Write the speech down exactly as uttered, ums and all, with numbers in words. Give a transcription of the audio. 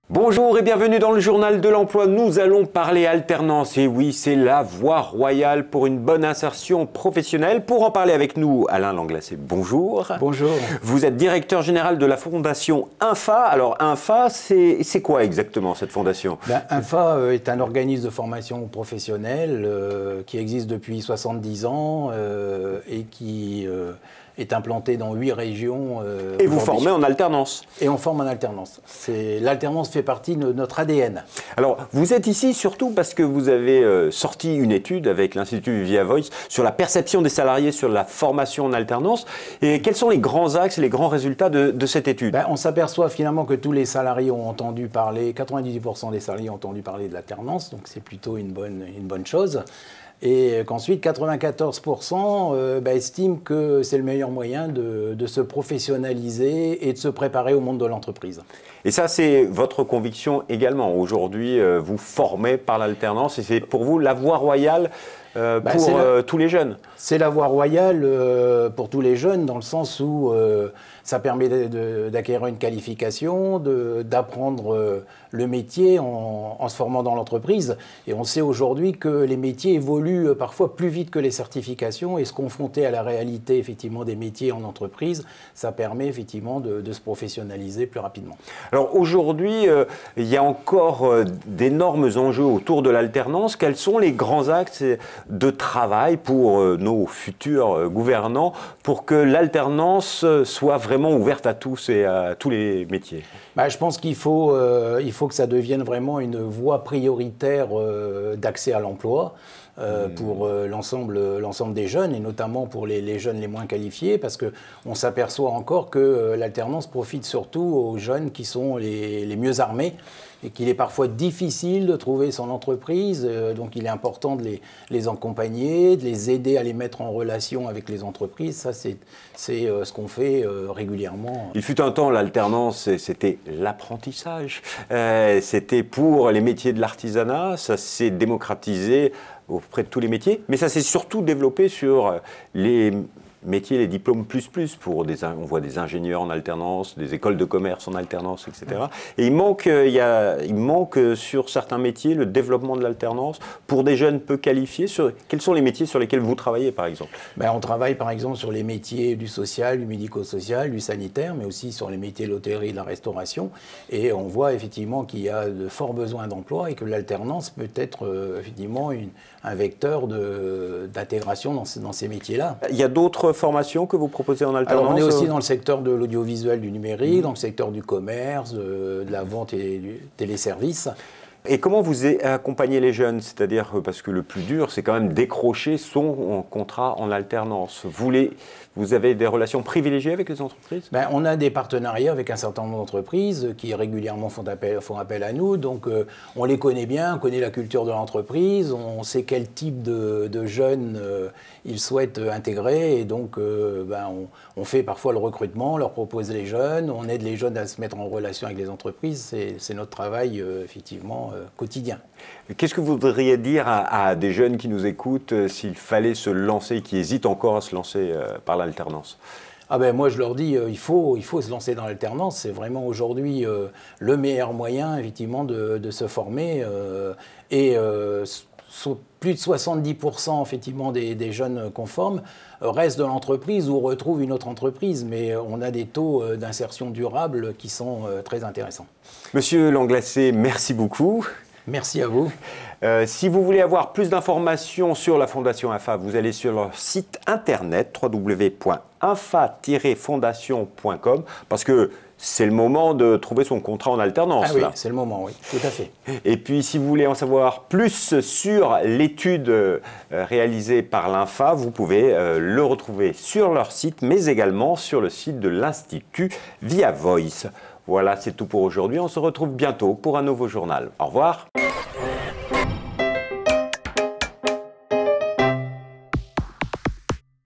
Bonjour et bienvenue dans le journal de l'emploi. Nous allons parler alternance. Et oui, c'est la voie royale pour une bonne insertion professionnelle. Pour en parler avec nous, Alain Langlacé, bonjour. Bonjour. Vous êtes directeur général de la fondation INFA. Alors INFA, c'est quoi exactement cette fondation? ben, INFA euh, est un organisme de formation professionnelle euh, qui existe depuis soixante-dix ans euh, et qui euh, est implanté dans huit régions. Euh, et vous formez en alternance? Et on forme en alternance. L'alternance fait partie de notre A D N. Alors, vous êtes ici surtout parce que vous avez euh, sorti une étude avec l'Institut Via Voice sur la perception des salariés sur la formation en alternance. Et quels sont les grands axes et les grands résultats de, de cette étude? ben, On s'aperçoit finalement que tous les salariés ont entendu parler, quatre-vingt-dix pour cent des salariés ont entendu parler de l'alternance, donc c'est plutôt une bonne, une bonne chose. Et qu'ensuite, quatre-vingt-quatorze pour cent euh, bah, estiment que c'est le meilleur moyen de, de se professionnaliser et de se préparer au monde de l'entreprise. Et ça, c'est votre conviction également. Aujourd'hui, euh, vous formez par l'alternance et c'est pour vous la voie royale euh, bah, pour euh, la, tous les jeunes. C'est la voie royale euh, pour tous les jeunes dans le sens où euh, ça permet d'acquérir une qualification, d'apprendre euh, le métier en, en se formant dans l'entreprise. Et on sait aujourd'hui que les métiers évoluent parfois plus vite que les certifications et se confronter à la réalité effectivement des métiers en entreprise, ça permet effectivement de, de se professionnaliser plus rapidement. Alors aujourd'hui, euh, il y a encore euh, d'énormes enjeux autour de l'alternance. Quels sont les grands axes de travail pour euh, nos futurs euh, gouvernants pour que l'alternance soit vraiment ouverte à tous et à tous les métiers? Bah, je pense qu'il faut, euh, il faut que ça devienne vraiment une voie prioritaire euh, d'accès à l'emploi. Euh, mmh. pour euh, l'ensemble l'ensemble des jeunes, et notamment pour les, les jeunes les moins qualifiés, parce qu'on s'aperçoit encore que euh, l'alternance profite surtout aux jeunes qui sont les, les mieux armés, et qu'il est parfois difficile de trouver son entreprise, euh, donc il est important de les, les accompagner, de les aider à les mettre en relation avec les entreprises. Ça, c'est euh, ce qu'on fait euh, régulièrement. Il fut un temps, l'alternance, c'était l'apprentissage. Euh, c'était pour les métiers de l'artisanat, ça s'est démocratisé auprès de tous les métiers, mais ça s'est surtout développé sur les métiers, les diplômes plus plus, pour des, on voit des ingénieurs en alternance, des écoles de commerce en alternance, et cetera. Et il manque, il y a, il manque sur certains métiers le développement de l'alternance pour des jeunes peu qualifiés. Sur, quels sont les métiers sur lesquels vous travaillez, par exemple? Ben, on travaille, par exemple, sur les métiers du social, du médico-social, du sanitaire, mais aussi sur les métiers de l'hôtellerie et de la restauration. Et on voit effectivement qu'il y a de forts besoins d'emploi et que l'alternance peut être euh, effectivement une, un vecteur d'intégration dans, dans ces métiers-là. Il y a d'autres formations que vous proposez en alternance? Alors on est aussi dans le secteur de l'audiovisuel, du numérique, mmh. dans le secteur du commerce, de, de la vente et du téléservice. Et comment vous accompagnez les jeunes? C'est-à-dire, parce que le plus dur, c'est quand même décrocher son contrat en alternance. Vous, les, vous avez des relations privilégiées avec les entreprises? Ben, on a des partenariats avec un certain nombre d'entreprises qui régulièrement font appel, font appel à nous. Donc, euh, on les connaît bien, on connaît la culture de l'entreprise, on sait quel type de, de jeunes euh, ils souhaitent intégrer. Et donc, euh, ben, on, on fait parfois le recrutement, on leur propose les jeunes, on aide les jeunes à se mettre en relation avec les entreprises. C'est notre travail, euh, effectivement, Euh, quotidien. Qu'est-ce que vous voudriez dire à, à des jeunes qui nous écoutent euh, s'il fallait se lancer, qui hésitent encore à se lancer euh, par l'alternance? Ah ben moi je leur dis euh, il faut il faut se lancer dans l'alternance. C'est vraiment aujourd'hui euh, le meilleur moyen effectivement de, de se former euh, et euh, so, plus de soixante-dix pour cent effectivement des, des jeunes qu'on forme restent de l'entreprise ou retrouvent une autre entreprise, mais on a des taux d'insertion durable qui sont très intéressants. Monsieur Langlacé, merci beaucoup. Merci à vous. Euh, si vous voulez avoir plus d'informations sur la Fondation INFA, vous allez sur leur site internet w w w point infa tiret fondation point com parce que c'est le moment de trouver son contrat en alternance. Ah oui, c'est le moment, oui, tout à fait. Et puis, si vous voulez en savoir plus sur l'étude euh, réalisée par l'INFA, vous pouvez euh, le retrouver sur leur site, mais également sur le site de l'Institut Via Voice. Voilà, c'est tout pour aujourd'hui. On se retrouve bientôt pour un nouveau journal. Au revoir.